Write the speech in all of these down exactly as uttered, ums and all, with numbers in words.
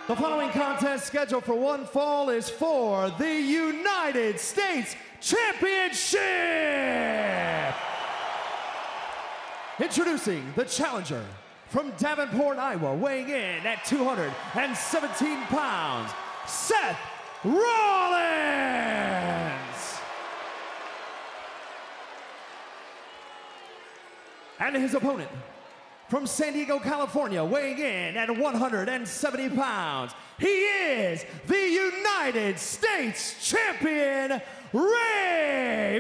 The following contest scheduled for one fall is for the United States Championship. Introducing the challenger from Davenport, Iowa, weighing in at two hundred seventeen pounds, Seth Rollins. And his opponent from San Diego, California, weighing in at one hundred seventy pounds, he is the United States Champion, Rey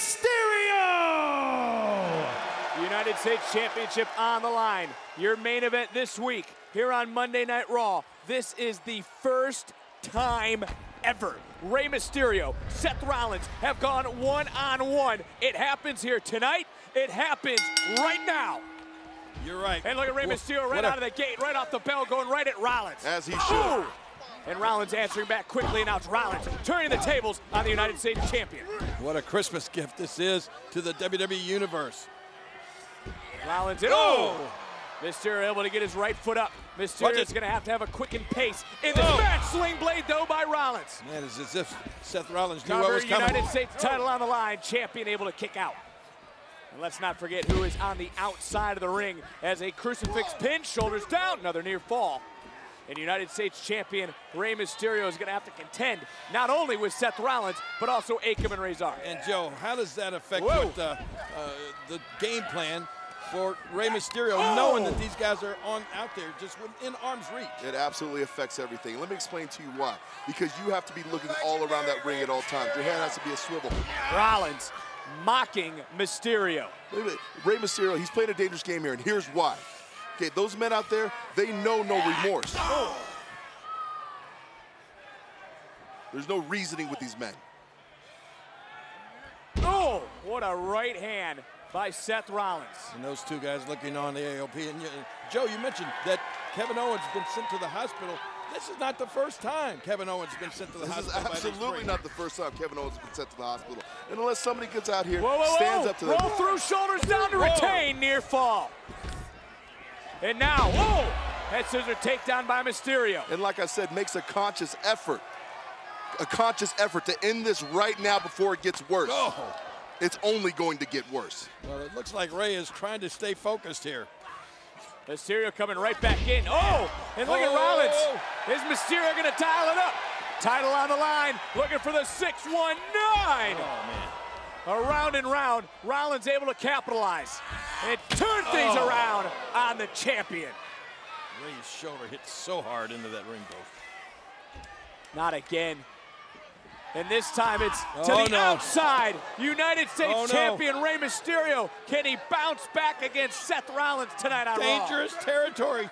Mysterio! United States Championship on the line. Your main event this week here on Monday Night Raw. This is the first time ever Rey Mysterio, Seth Rollins have gone one-on-one. It happens here tonight. It happens right now. You're right. And look at Rey Mysterio right out of the gate, right off the bell, going right at Rollins. As he should. Ooh. And Rollins answering back quickly, and now it's Rollins turning the tables on the United States Champion. What a Christmas gift this is to the W W E Universe. Rollins in. Oh! Mysterio able to get his right foot up. Mysterio's going to have to have a quickened pace in this oh. match. Sling blade, though, by Rollins. Man, it's as if Seth Rollins knew Cover, what was coming. United States title on the line. Champion able to kick out. And let's not forget who is on the outside of the ring as a crucifix pin, shoulders down, another near fall. And United States Champion Rey Mysterio is going to have to contend not only with Seth Rollins, but also Akam and Razor. And Joe, how does that affect what, uh, uh, the game plan for Rey Mysterio, oh. knowing that these guys are on out there just within arm's reach? It absolutely affects everything. Let me explain to you why. Because you have to be looking all around that ring at all times. Your hand has to be a swivel. Rollins mocking Mysterio. Rey Mysterio, he's playing a dangerous game here, and here's why. Okay, those men out there, they know no remorse. Oh. There's no reasoning with these men. Oh, what a right hand by Seth Rollins. And those two guys looking on the A O P. And you, Joe, you mentioned that Kevin Owens has been sent to the hospital. This is not the first time Kevin Owens has been sent to the this hospital. This is absolutely not the first time Kevin Owens has been sent to the hospital. And unless somebody gets out here, whoa, whoa, stands whoa. up to them. Roll through, shoulders down to retain, near fall. And now, whoa, head scissor takedown by Mysterio. And like I said, makes a conscious effort, a conscious effort to end this right now before it gets worse. Oh. It's only going to get worse. Well, it looks like Rey is trying to stay focused here. Mysterio coming right back in. Oh, and look oh. at Rollins. Is Mysterio going to dial it up? Title on the line, looking for the six one nine. Oh, man. Around and round, Rollins able to capitalize and turn things oh. around on the champion. Rey's shoulder hit so hard into that ring post. Not again. And this time it's to oh, the no. outside. United States oh, no. Champion Rey Mysterio. Can he bounce back against Seth Rollins tonight on Raw? Dangerous territory.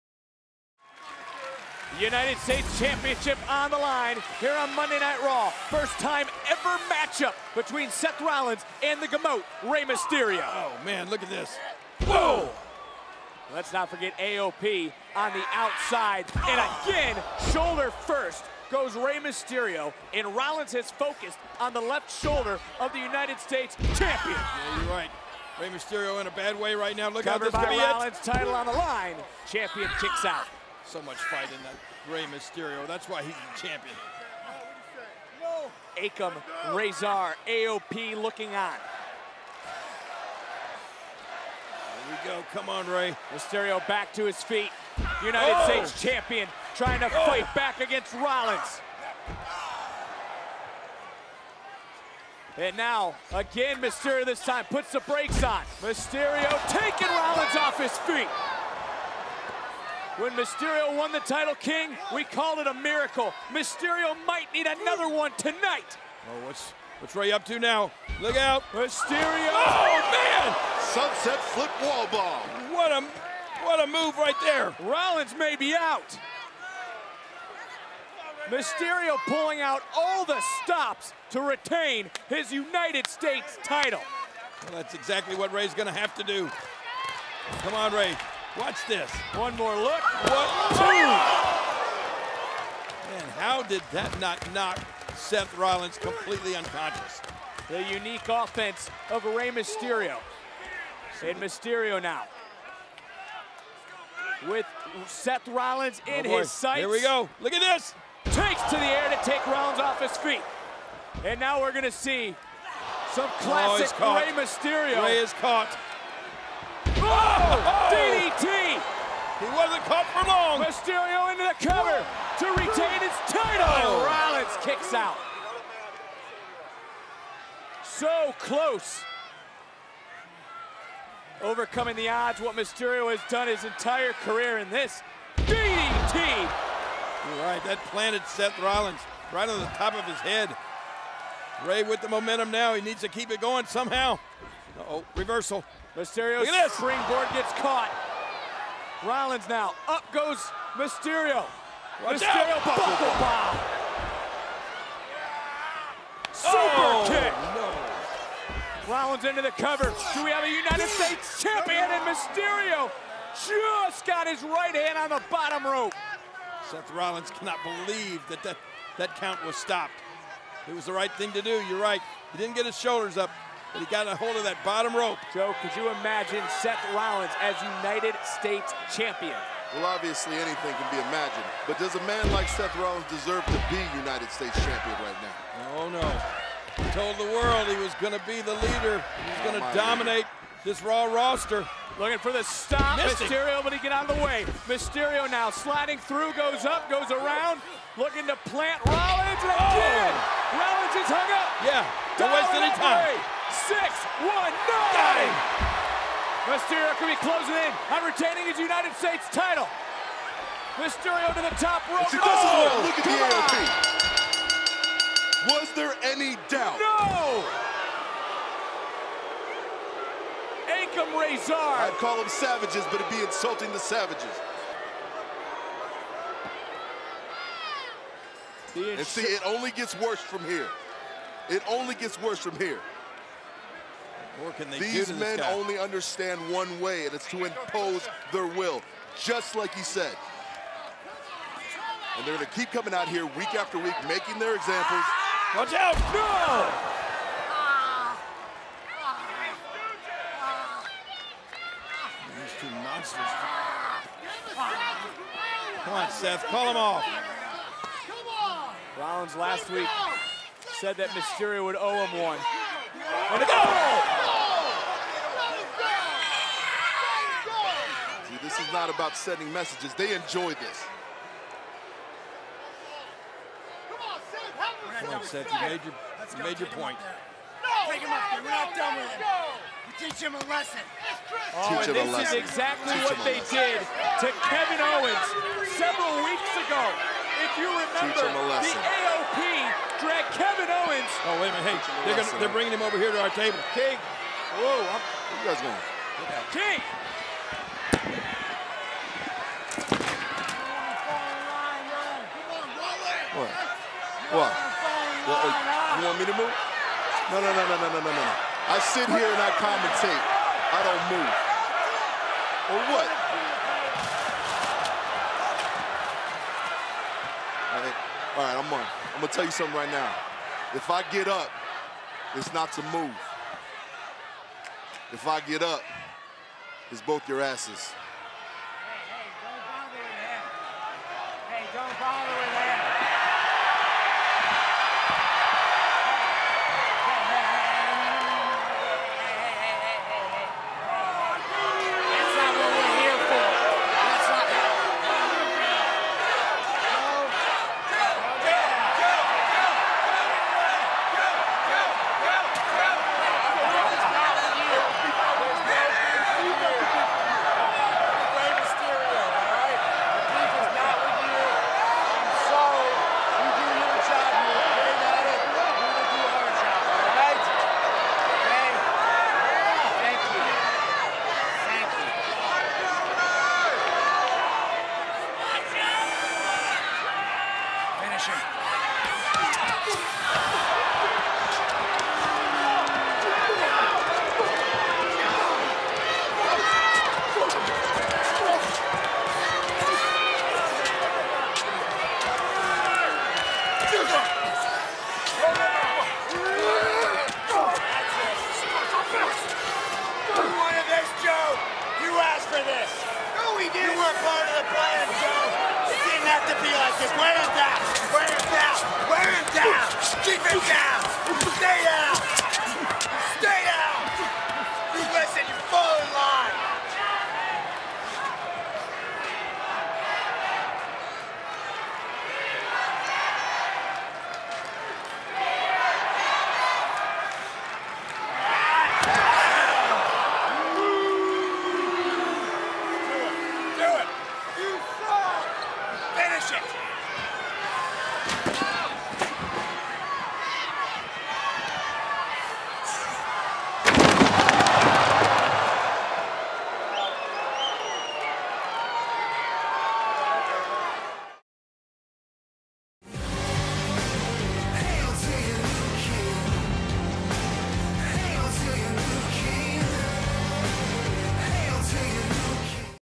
United States Championship on the line here on Monday Night Raw. First time ever matchup between Seth Rollins and the Gamote, Rey Mysterio. Oh, man, look at this. Whoa! Let's not forget A O P on the outside. And again, shoulder first goes Rey Mysterio, and Rollins has focused on the left shoulder of the United States Champion. Yeah, you're right. Rey Mysterio in a bad way right now. Look Covered out, this by could be Rollins, title on the line. Champion kicks out. So much fight in that Rey Mysterio. That's why he's the champion. Akam, Razor, A O P looking on. Here we go. Come on, Rey. Mysterio back to his feet. United oh. States Champion trying to oh. fight back against Rollins. And now, again, Mysterio this time puts the brakes on. Mysterio taking Rollins off his feet. When Mysterio won the title, King, we called it a miracle. Mysterio might need another one tonight. Oh, what's what's Rey up to now? Look out. Mysterio. Oh, man. Sunset flip wall bomb. What a, what a move right there. Rollins may be out. Mysterio pulling out all the stops to retain his United States title. Well, that's exactly what Rey's going to have to do. Come on, Rey. Watch this. One more look. What? Two. Man, how did that not knock Seth Rollins completely unconscious? The unique offense of Rey Mysterio. And Mysterio now. with Seth Rollins in oh his sights. Here we go. Look at this. Takes to the air to take Rollins off his feet. And now we're going to see some classic oh, Rey Mysterio. Rey is caught. Oh, D D T. He wasn't caught for long. Mysterio into the cover to retain his title. Oh. Rollins kicks out. So close. Overcoming the odds, what Mysterio has done his entire career in this. D D T. You're right, that planted Seth Rollins right on the top of his head. Rey with the momentum now. He needs to keep it going somehow. Uh-oh, reversal. Mysterio's springboard gets caught. Rollins now. Up goes Mysterio. Watch Mysterio out. buckle bomb. Super oh, kick. No. Rollins into the cover. Do we have a United States champion? And Mysterio just got his right hand on the bottom rope. Seth Rollins cannot believe that that, that count was stopped. It was the right thing to do. You're right. He didn't get his shoulders up, but he got a hold of that bottom rope. Joe, could you imagine Seth Rollins as United States champion? Well, obviously anything can be imagined, but does a man like Seth Rollins deserve to be United States champion right now? Oh, no. He told the world he was going to be the leader. He was going to dominate this Raw roster. Looking for the stop. Missed Mysterio, but he get out of the way. Mysterio now sliding through, goes up, goes around, looking to plant Rollins, and again, oh. Rollins is hung up. Yeah, don't waste any time. Six, one, nine. Mysterio could be closing in on retaining his United States title. Mysterio to the top rope. See, this is oh, what, look at the A O P. Was there any doubt? No! Ankam Razor. I'd call them savages, but it'd be insulting to savages. And see, it only gets worse from here. It only gets worse from here. What can they These do to men this guy? only understand one way, and it's to impose their will, just like he said. And they're going to keep coming out here week after week, making their examples. Watch out! No! These two monsters. Come on, Seth, call him off. Rollins last week said that Mysterio would owe him one. And Go! See, this is not about sending messages. They enjoy this. Come on, Seth, you made your, you made your point. Take him up there. We're not done with him. You teach him a lesson. Oh, Teach and him a this lesson. is exactly Teach what him a they lesson. did to Kevin Owens several weeks ago. If you remember, him a the lesson. A O P dragged Kevin Owens. Oh, wait a minute. Hey, Teach him a they're, lesson, gonna, they're huh? bringing him over here to our table. King. Whoa. I'm, Where you guys going? King. What? What? What? Oh, you want me to move? No, no, no, no, no, no, no, no. I sit here and I commentate. I don't move. Or what? All right, all right I'm on. I'm gonna tell you something right now. If I get up, it's not to move. If I get up, it's both your asses. Hey, don't bother with him. That's not what we're here for. That's not. Rey Mysterio, all right? The beef is not with you. I'm sorry. You do your job. You're great at it. We will do our job, all right? Okay? Thank you. Thank you. Finish him. You wanted this, Joe? You asked for this. No, we didn't. You weren't part Just wear him down. Wear him down. Wear him down. Keep him down. Stay down. Stay down. Listen, you fall in line. Do it. You suck. Finish it.